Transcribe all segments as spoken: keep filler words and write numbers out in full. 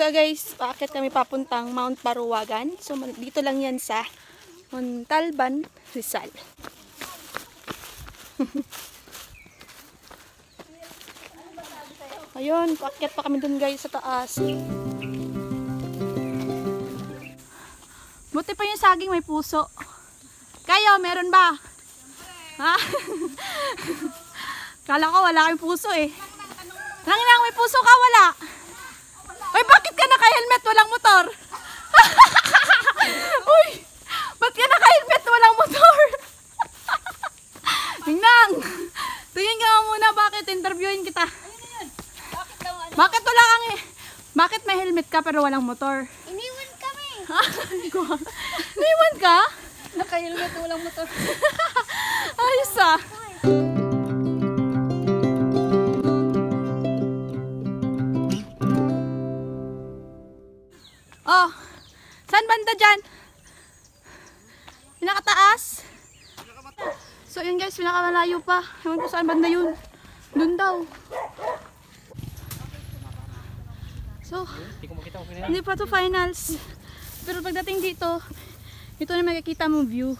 So guys, paakit kami papuntang Mount Paruwagan. So dito lang yan sa Montalban, Rizal. Ayun, paakyat pa kami dun guys sa taas. Buti pa yung saging may puso. Kayo, meron ba? Ha? Kala ko wala kayong puso eh. Nang may puso ka, wala. Ay, bakit ka naka-helmet? Walang motor. Uy, ba't ka naka-helmet? Walang motor. Ningnang, tingin ka muna, bakit interviewin kita? Bakit wala kang eh? Bakit may helmet ka pero walang motor? Iniwan kami. Iniwan ka? Naka-helmet, walang motor. Ayos ah. Oh, saan banda dyan? Pinakataas? So yun guys, pinakamalayo pa. Ewan ko saan banda yun. Doon daw. So, hindi pa to finals. Pero pagdating dito, ito na makikita mong view.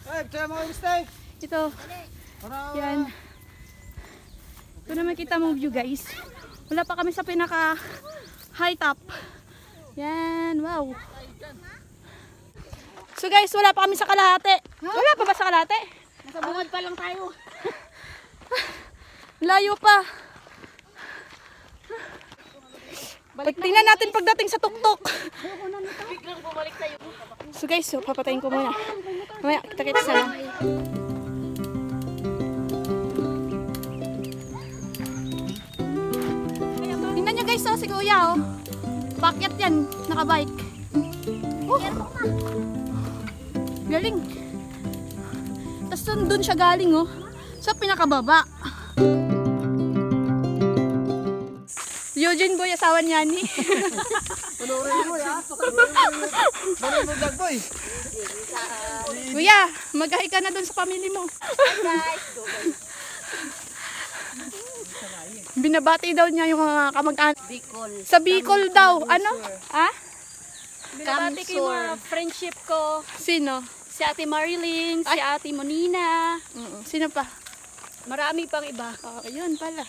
Ito. Yan. Ito na makikita mong view guys. Wala pa kami sa pinaka high top. Yan, wow. So guys, wala pa kami sa kalahati. Wala pa ba sa kalahati? Nasa bungad pa lang tayo. Layo pa. Tingnan natin pagdating sa tuktok. Biglang bumalik tayo. So guys, so, papatayin ko muna. Mamaya, kita-kita sa lang. Tingnan nyo guys, oh, si Kuya, oh. Pakyat yan, nakabike. Oh. Galing. Tapos dun siya galing, oh. Sa pinakababa. Eugene Boy, asawa niya ni. Panorin mo ya. Panorin mo vlog boy. Kuya, mag-hi ka na dun sa pamilya mo. Guys, go guys. Binabati daw niya yung mga kamag-anak. Bicol. Sa Bicol daw. Ano? Ha? Binabati ko yung mga friendship ko. Sino? Si Ate Marilyn, si Ate Monina. Mm-mm. Sino pa? Marami pang iba. Oh, ayun pala.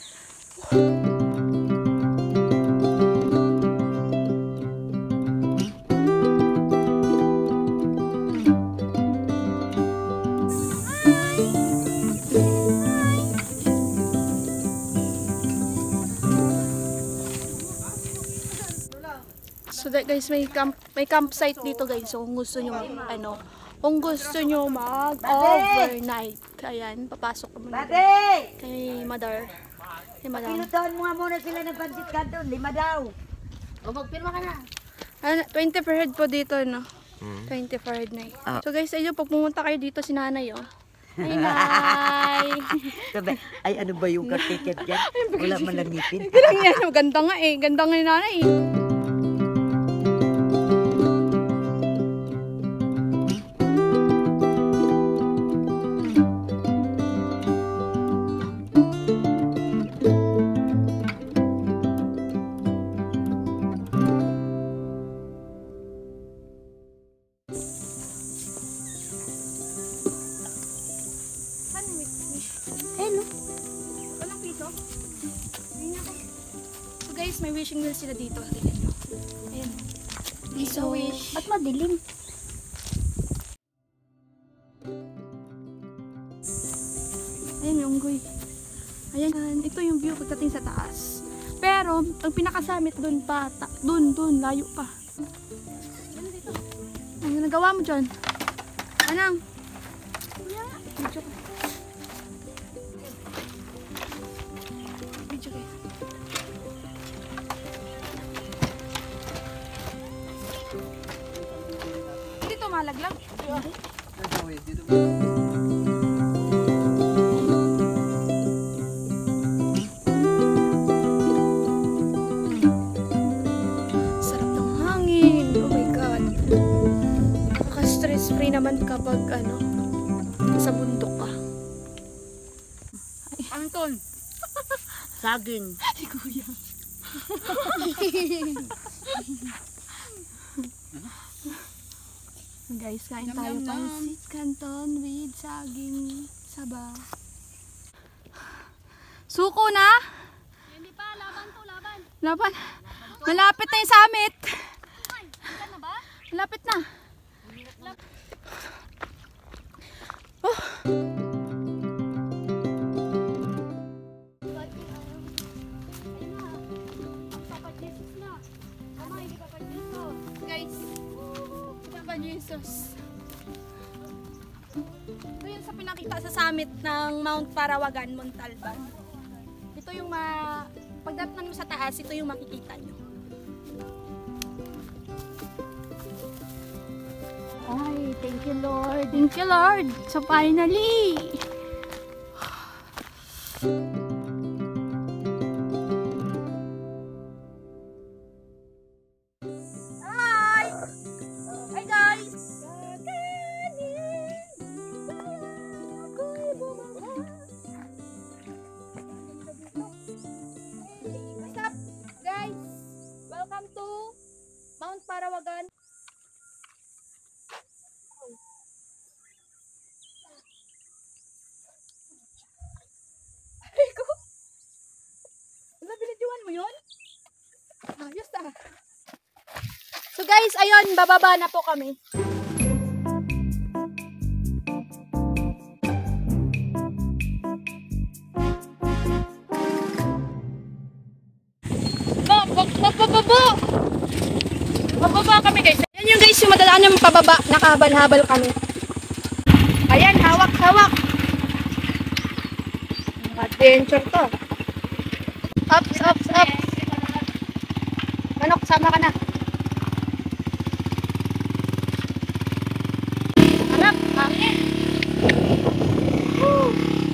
So that guys, may camp may campsite dito guys. So kung gusto niyo ano, kung gusto niyo mag-overnight, ayan, papasok ka muna Bate! kay Madar. Kay Madam. Pinutuan mo nga muna sila ng pansit kanton, lima daw. O magpirma ka na. Ano, twenty per head po dito, no? twenty per head night. So guys, ayun, pag pumunta kayo dito si Nanay, oh. Hi, Nay! Sabi, ay ano ba yung katiket dyan? Wala man lang ngipin. Hindi lang yan, ganda nga eh. Ganda nga ni Nanay eh. Hello. Walang piso? So guys, may wishing wheel sila dito. Tingnan nyo. Ayan. So, wish. At madilim. Ayan yung unggoy. Ayan, ito yung view pagdating sa taas. Pero, ang pinakasamit dun pa, ta dun, dun, layo pa. Ano nagawa mo dyan? Anang? Video ka. Video ka. Hindi to malaglag. Sarap ng hangin. Oh my God. Nakaka-stress free naman kapag ano, sa bundok ka. Anton. Saging. Si Kuya. Guys, kain tayo pansit canton with saging saba. Suko na? Hindi pa, laban to, laban. Laban. Malapit na yung summit. Saan na ba? Malapit na. Oh. Papa Jesus na. Mama, hindi Papa Jesus. Guys, Papa Jesus. Ito yung sa pinakita sa summit ng Mount Parawagan, Montalban. Ito yung ma... Pagdating mo sa taas, ito yung makikita nyo. Ay, thank you Lord. Thank you Lord. So finally. Hi! Hi guys! What's up guys? Welcome to Mount Parawagan. Ay ko! Wala, binidyoan mo yun? Ayos ah. So guys, ayun, bababa na po kami. Bababa! Bababa kami guys. Yan yung guys, yung madadaan yung pababa. Nakahabal-habal kami. Ayan, hawak-hawak. Adventure to. Ups, ups, ups. Manok, sama ka na. Anak, hangin. Woo!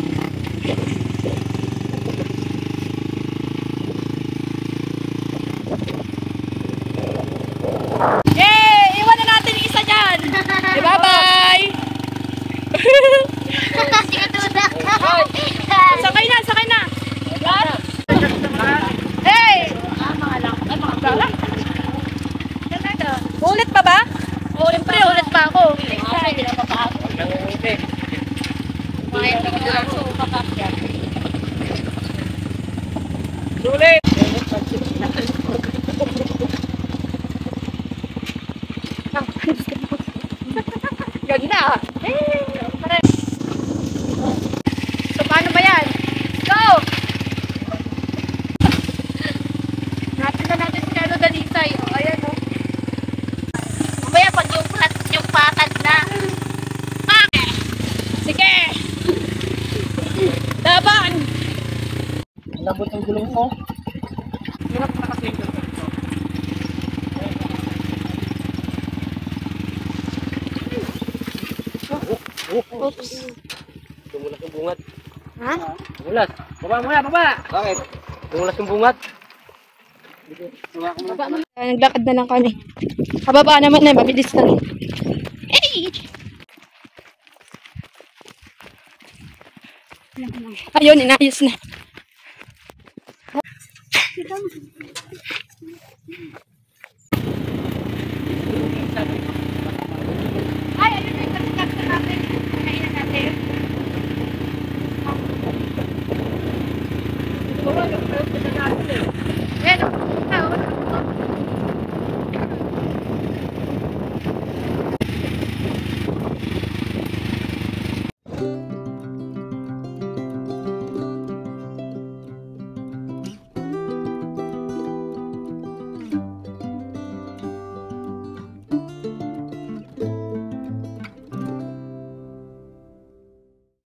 Yay! Iwan na natin yung isa dyan. Okay, bye-bye! Sakay na, sakay na! Hey! Ulit pa ba? Ulit pa, ulit pa ako. Sulit! Ganda! So, paano ba yan? Go! Natin na natin si Carlo Dalisay. O, ayan o. Mamaya pag yung plat, yung patag na. Sige! Laban! Labot ang gulong mo. Hirap na kasi ito. Oops. Tumulas yung bungat. Ha? Tumulas. Baba mo na, baba! Bakit? Tumulas yung bungat. Baba mo. Naglakad na lang kami. Kababa naman na, mabilis na rin. Hey! Ayun, inayos na.